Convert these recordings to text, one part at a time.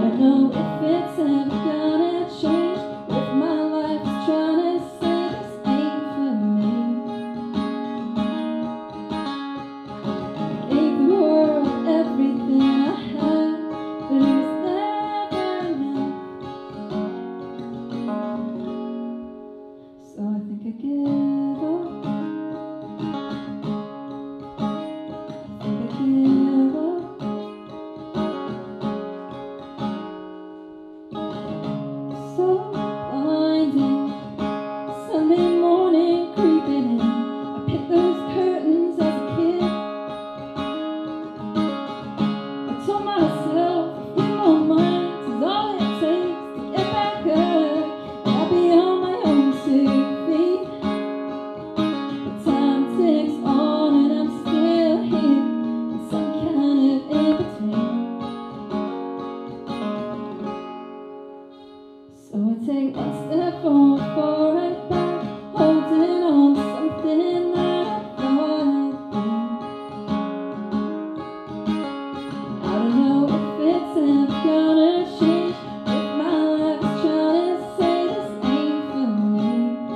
don't know if it's ever gonna change. If my life is trying to say this ain't for me. Gave the world everything I had, but it was never enough. So I think I give up. I think I give up. So blinding, Sunday morning creeping in. I picked those curtains as a kid. I told myself a few more months is all it takes to get back up, and I'll be on my own 2 feet. But time ticks on and I'm still here in some kind of in-between. So I take one step forward, 4 right back, holding on to something that I thought I'd be. I don't know if it's ever gonna change. If my life is trying to say this ain't for me.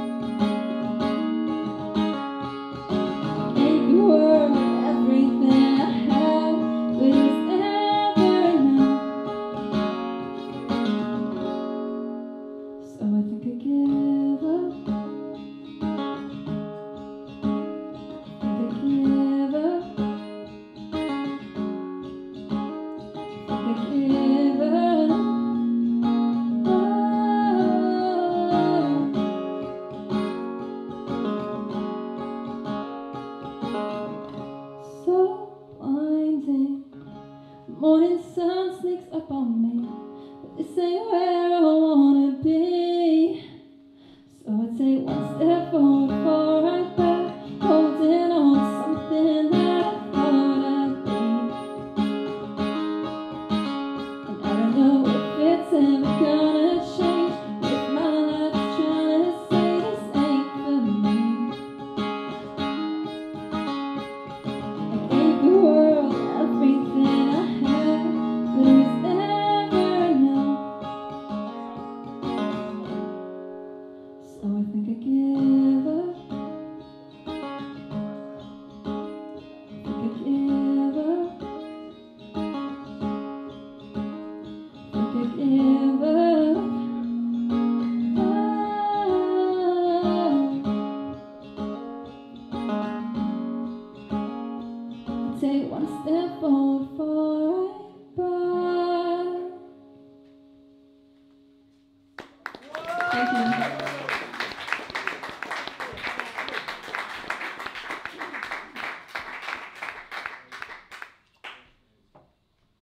Gave the world everything I had, but it was never enough. So I think I give up. I think I give up. I think I give up. So blinding. Morning sun sneaks up on me, but this ain't where I wanna be. So I take one step forward, 4 right back, holding on to something that I thought I'd be. And I don't know if it's ever gonna change. If my life is trying to say this ain't for me. I gave the world everything I had, but it was never enough. So I think I give up. I think I give up. I think I give up. Take one step forward, 4 right